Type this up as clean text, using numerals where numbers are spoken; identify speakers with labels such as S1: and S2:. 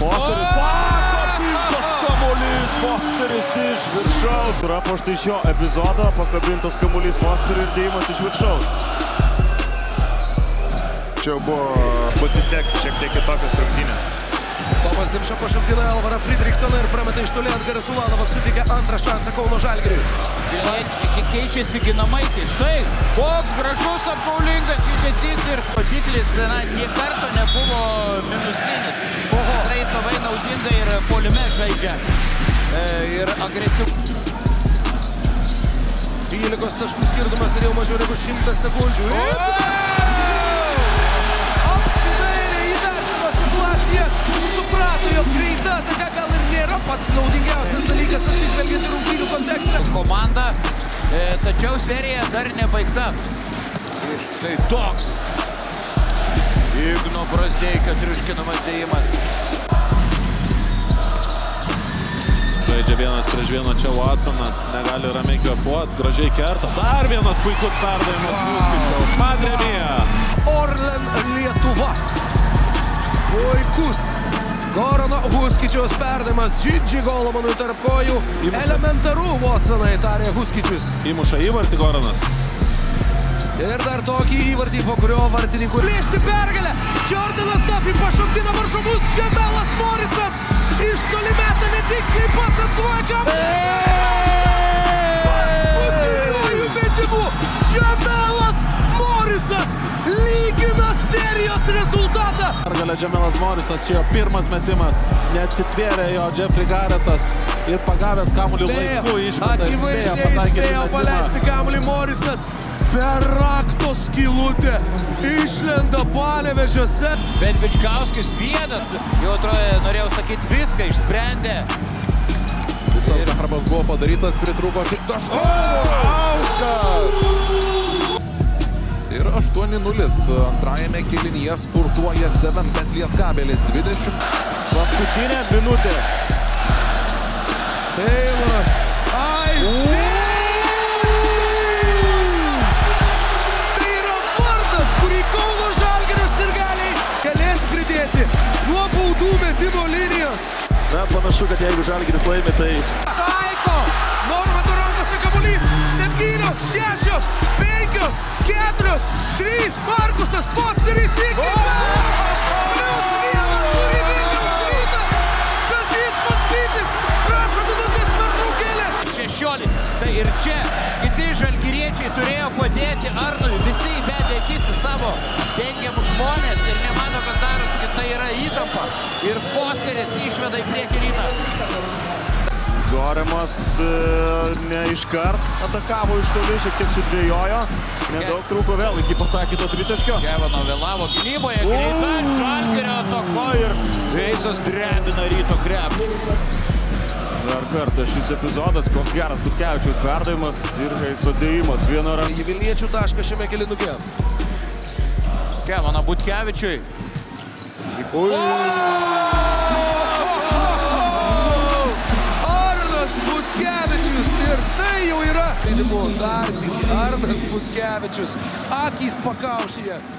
S1: Fosteris. Pakabintas kamuolys, Fosteris iš viršaus. Yra po štai šio epizodo pakabintas kamuolys Fosteris ir dėjimas iš viršaus.
S2: Čia bus vis tiek šiek tiek kitokios rungtynės.
S3: Tomas Dimša pašaltina Alvarą Fridriksoną ir prameta iš toli Edgaras Ulanovas suteikia antrą šansą Kauno Žalgiriui.
S4: Keičiasi ginamaisiais. Štai, koks gražus apgaulingas judesys ir rodiklis, nė karto nebuvo minusinis. Tikrai savai naudinga ir puolime žaidžia. Ir agresyvus.
S3: 13 taškų skirtumas ir jau mažiau negu 100 sekundžių. Suprato, jog greita ataka gal ir nėra pats naudingiausias dalykas atsižvelgiant į rungtynių kontekstą.
S4: Komanda, tačiau serija dar nebaigta. Ir štai toks Igno Brazdeikio triuškinamas dėjimas.
S5: Žaidžia vienas prieš vieną čia Watsonas, negali ramiai kvėpuoti, gražiai kerta. Dar vienas puikus perdavimas Huskičiaus. Pandemija.
S3: Orlen Lietuva. Puikus Gorano Huskičiaus perdavimas Džidži Golomanui tarp kojų. Elementaru, Watsonai, tarė Huskičius.
S5: Įmuša įvartį Goranas.
S3: Ir dar tokį įvartį, po kurio vartininkų plėšti pergalę. Jordanas Duffy pašoktina varžovus. Žemelas Morisas iš toli meta netiksliai, pats atkovoja kamuolį. Paskutiniuoju metimu Žemelas Morisas lygina serijos rezultatą.
S5: Pergalė Žemelas Morisas, šio pirmas metimas, neatsitvėrė jo Jeffrey Garrettas ir pagavęs kamuolį laiku išmeta.
S3: Akivaizdžiai spėjo paleisti kamuolį Morisas. Per rakto skylutę išlenda Panevėžiuose.
S4: Bet Bičkauskis vienas, jau atrodo, norėjau sakyti, viską išsprendė.
S3: Vicas darbas buvo padarytas, pritrūko taškų. Auskas! Ir 8-0 antrajame kėlinyje spurtuoja 7-bet Lietkabelis 20.
S1: Paskutinė minutė.
S3: Tayloras. Tai yra vardas, kurį Kauno Žalgirio sirgaliai galės pridėti nuo baudų metimo linijos.
S1: Na, panašu, kad jeigu Žalgiris laimi, tai...
S3: Taiko! Normanto rankose kamuolys. 7, 6, 5, 4, 3. Markusas Fosteris įkvėpia. Plius 1 turi Vilniaus Rytas. Kazys Maksvytis prašo minutės pertraukėlės.
S4: 16. Tai ir čia kiti žalgiriečiai turėjo padėti Arnui. Visi įbedė akis į savo dengiamus žmonės ir nemano, kas darosi, kad tai yra įtampa. Ir Fosteris išveda į priekį Rytą.
S1: Gorimas ne iškart atakavo iš toli, šiek tiek sudvėjojo. Nedaug trūko vėl iki pataikyto tritaškio.
S4: Kevano vėlavo gynyboje, greita Žalgirio atako ir Veisas drebina Ryto krepšį.
S1: Dar kartą šis epizodas, koks geras Butkevičiaus perdavimas ir Heiso dėjimas viena ranka.
S3: Į Vilniečių tašką šiame kėlinuke.
S4: Kevano Butkevičiui.
S3: Butkevičius ir tai jau yra. Dar sykį Arnas Butkevičius, akys pakaušyje.